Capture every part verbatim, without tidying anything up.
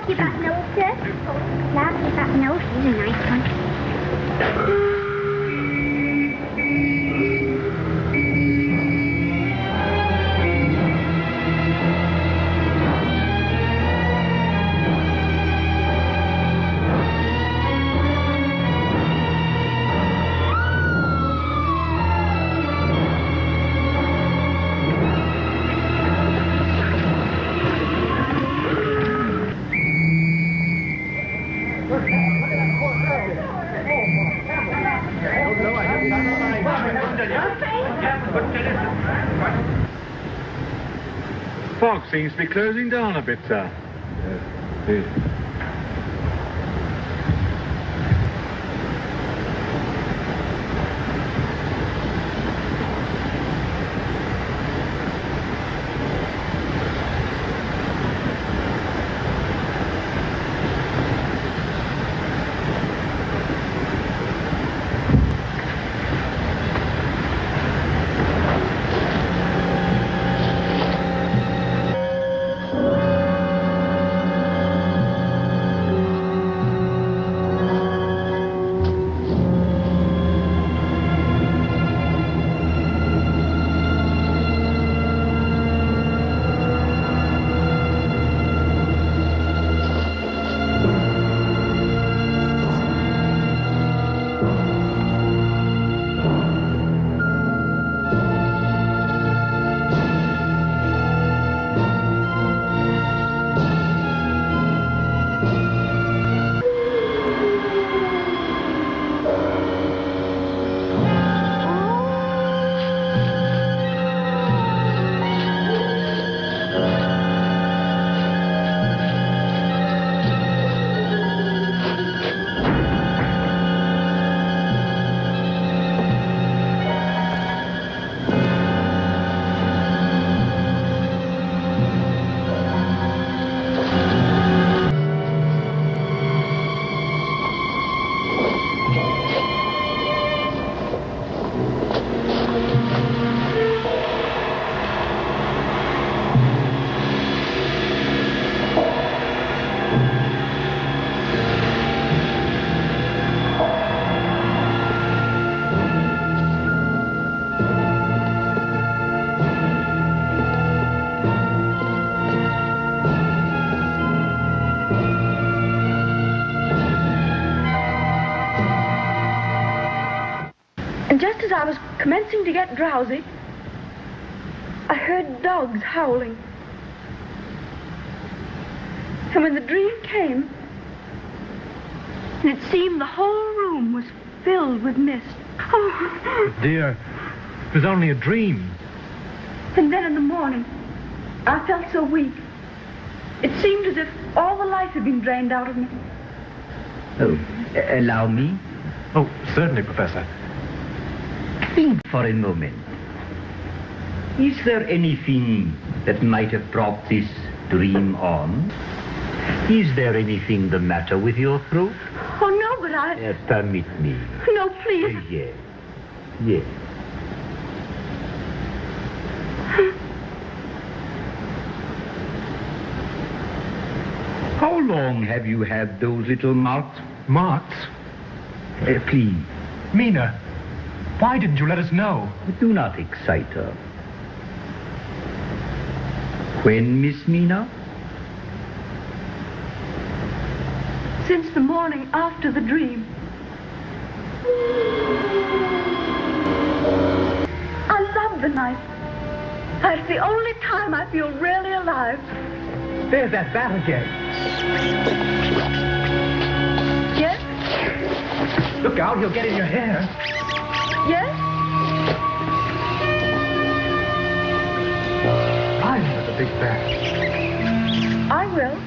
like your back nose, sir? Like your back nose. He's a nice one. Fog seems to be closing down a bit, sir. Yes, yes. And just as I was commencing to get drowsy, I heard dogs howling. And when the dream came, it seemed the whole room was filled with mist. Oh. Dear, it was only a dream. And then in the morning, I felt so weak. It seemed as if all the life had been drained out of me. Oh, uh, allow me? Oh, certainly, Professor. Think for a moment. Is there anything that might have brought this dream on? Is there anything the matter with your throat? Oh, no, but I... Uh, permit me. No, please. Uh, yes. Yes. How long have you had those little marks? Marks? Uh, please. Mina, why didn't you let us know? Do not excite her. When, Miss Mina? Since the morning after the dream. I love the night. It's the only time I feel really alive. There's that bat again. Yes? Look out, he'll get in your hair. Yes? I am the big bat. I will.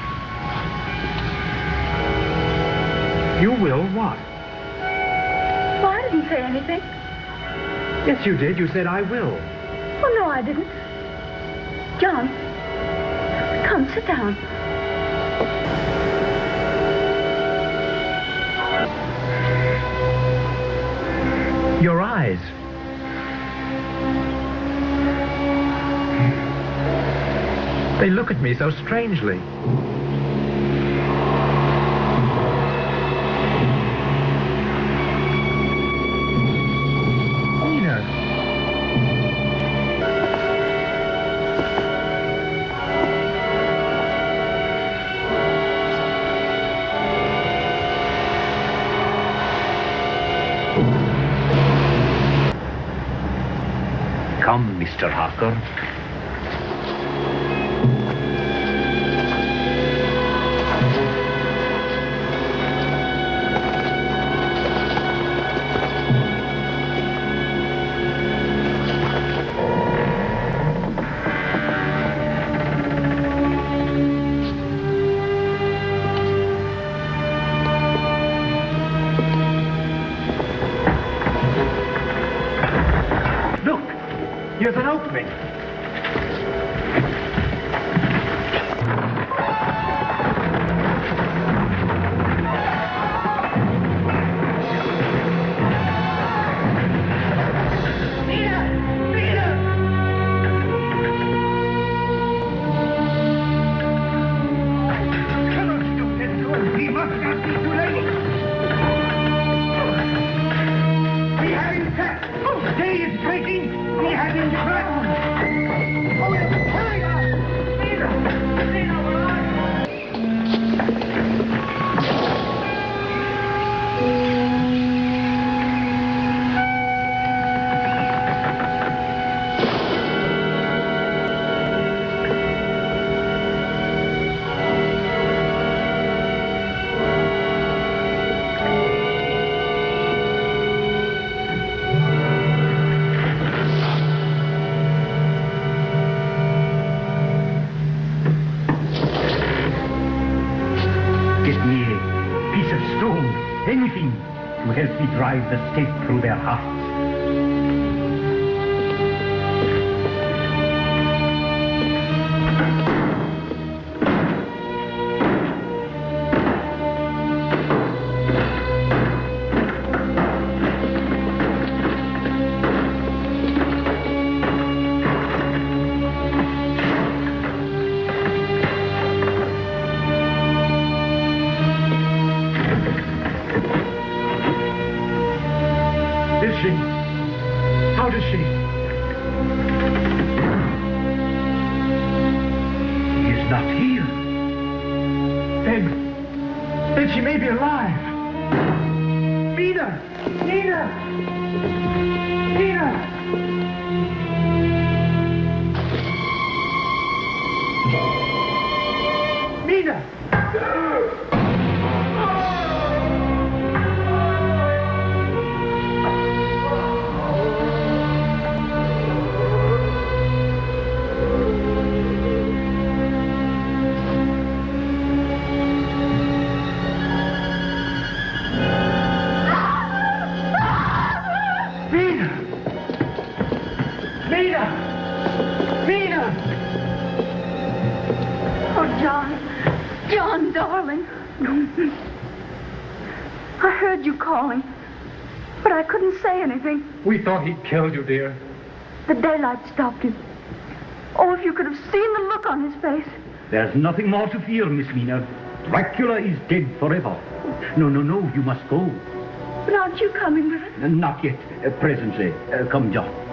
You will what? Well, I didn't say anything. Yes, you did. You said, I will. Oh, no, I didn't. John, come, sit down. Your eyes. They look at me so strangely. Mister Harker. Here's an opening. Anything to help me drive the stake through their hearts. How does she? He is not here. Then, then she may be alive. Nina! Nina! Nina! Nina! John, darling. I heard you calling, but I couldn't say anything. We thought he'd killed you, dear. The daylight stopped him. Oh, if you could have seen the look on his face. There's nothing more to fear, Miss Mina. Dracula is dead forever. No, no, no, you must go. But aren't you coming with us? Uh, not yet. Uh, presently. Uh, come, John.